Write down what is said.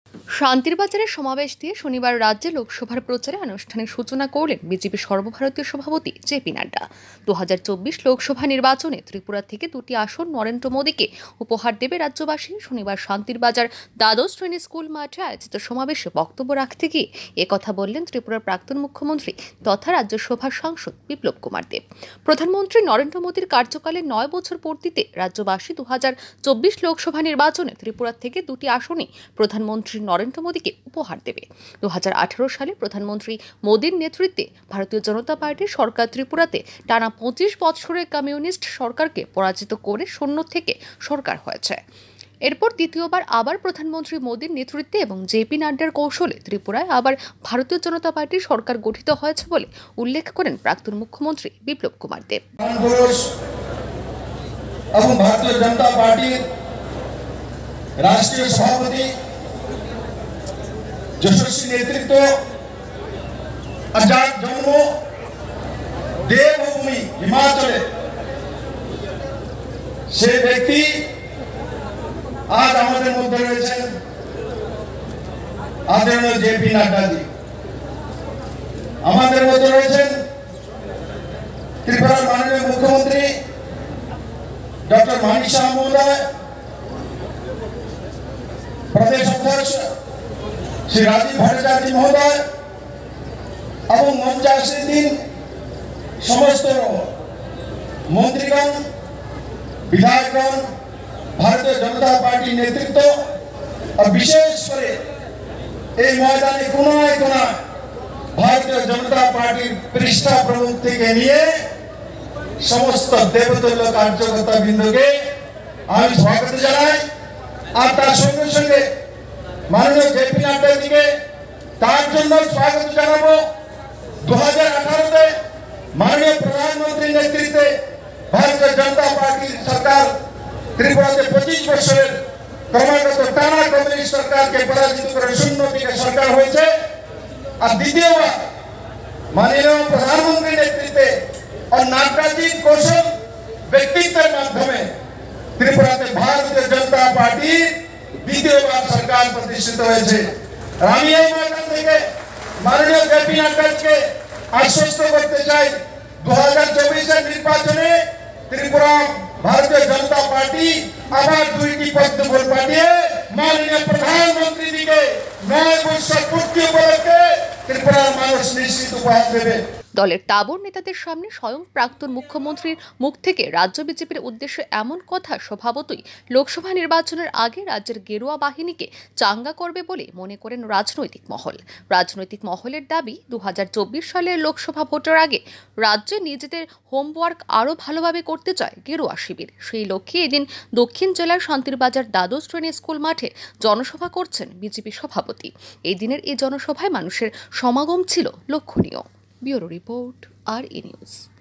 শান্তির বাজারের সমাবেশ দিয়ে শনিবার রাজ্যে লোকসভার প্রচারে আনুষ্ঠানিক সূচনা করলেন বিজেপি সর্বভারতীয় সভাপতি জেপি নাড্ডা। 2024 লোকসভা নির্বাচনে ত্রিপুরা থেকে 2টি আসন নরেন্দ্র মোদীকে উপহার দেবে রাজ্যবাসী। শনিবার শান্তির বাজার দ্বাদশ শ্রেণী স্কুল মাঠে আয়োজিত সমাবেশে বক্তব্য রাখতে গিয়ে একথা বললেন ত্রিপুরার প্রাক্তন মুখ্যমন্ত্রী তথা রাজ্যসভার সাংসদ বিপ্লব কুমার দেব। প্রধানমন্ত্রী নরেন্দ্র মোদীর কার্যকালে 9 বছর পূর্তিতে রাজ্যবাসী 2024 লোকসভা নির্বাচনে ত্রিপুরা থেকে 2টি আসনে প্রধানমন্ত্রী নরেন্দ্র মোদীকে উপহার দেবে। 2018 সালে প্রধানমন্ত্রী মোদীর নেতৃত্বে ভারতীয় জনতা পার্টির সরকার ত্রিপুরাতে টানা 25 বছরের কমিউনিস্ট সরকারকে পরাজিত করে শূন্য থেকে সরকার হয়েছে। এরপর দ্বিতীয়বার আবার প্রধানমন্ত্রী মোদীর নেতৃত্বে এবং জেপি নাড্ডার কৌশলে ত্রিপুরায় আবার ভারতীয় জনতা পার্টির সরকার গঠিত হয়েছে বলে উল্লেখ করেন প্রাক্তন মুখ্যমন্ত্রী বিপ্লব কুমার দেব। এবং ভারতীয় জনতা পার্টির রাষ্ট্রীয় সভাপতি যশস্বী নেতৃত্ব, আজাদ জন্ম দেবভূমি হিমাচলে সে ব্যক্তি আজ আমাদের মধ্যে রয়েছেন আদরণীয় জেপি নাড্ডাজি। আমাদের মধ্যে রয়েছেন ত্রিপুরার মাননীয় মুখ্যমন্ত্রী ডক্টর মানিক শাহ মহোদয়, প্রদেশ অধ্যক্ষ শ্রী রাজীব ভট্টাচার্য মহোদয় এবং মঞ্চে আসীন সমস্ত মন্ত্রীগণ, বিধায়কগণ, ভারতীয় জনতা পার্টির নেতৃত্ব, আর বিশেষ করে এই ময়দানে কোনায় কোনায় ভারতীয় জনতা পার্টির পৃষ্ঠা প্রমুখ থেকে নিয়ে সমস্ত দেবতুল্য কার্যকর্তা বৃন্দকে আমি স্বাগত জানাই। আর তার সঙ্গে সঙ্গে মাননীয় জেপি নাড্ডাজিকে তার জন্য স্বাগত জানাবো। 2018-তে মাননীয় প্রধানমন্ত্রীর নেতৃত্বে ভারতীয় জনতা পার্টির সরকার ত্রিপুরাতে 25 বছরের ক্রমাগত টানা কমিউনিস্ট সরকারকে পরাজিত করে শূন্য থেকে সরকার হয়েছে। আর দ্বিতীয়বার মাননীয় প্রধানমন্ত্রীর নেতৃত্বে और नाड्डाजीর কৌশল ব্যক্তিত্বের মাধ্যমে ত্রিপুরাতে ভারতীয় জনতা পার্টি দ্বিতীয়বার সরকার প্রতিষ্ঠিত হয়েছে। আমি এই ময়দান থেকে মাননীয় জেপি নাড্ডাকে আশ্বস্ত করতে চাই, 2024-এর নির্বাচনে ত্রিপুরা ভারতীয় জনতা পার্টি আবার 2টি পদ্ম পাঠিয়ে মাননীয় প্রধানমন্ত্রীকে 9 বছর পূর্তি উপলক্ষে ত্রিপুরার মানুষ নিশ্চিত উপহার দেবে। দলের তাবর নেতাদের সামনে স্বয়ং প্রাক্তন মুখ্যমন্ত্রীর মুখ থেকে রাজ্য বিজেপির উদ্দেশ্যে এমন কথা স্বভাবতই লোকসভা নির্বাচনের আগে রাজ্যের গেরুয়া বাহিনীকে চাঙ্গা করবে বলে মনে করেন রাজনৈতিক মহল। রাজনৈতিক মহলের দাবি, 2024 সালের লোকসভা ভোটের আগে রাজ্যে নিজেদের হোমওয়ার্ক আরও ভালোভাবে করতে চায় গেরুয়া শিবির। সেই লক্ষ্যে এদিন দক্ষিণ জেলার শান্তির বাজার দ্বাদশ শ্রেণী স্কুল মাঠে জনসভা করছেন বিজেপি সভাপতি। এই দিনের এই জনসভায় মানুষের সমাগম ছিল লক্ষণীয়। Bureau report, RE news.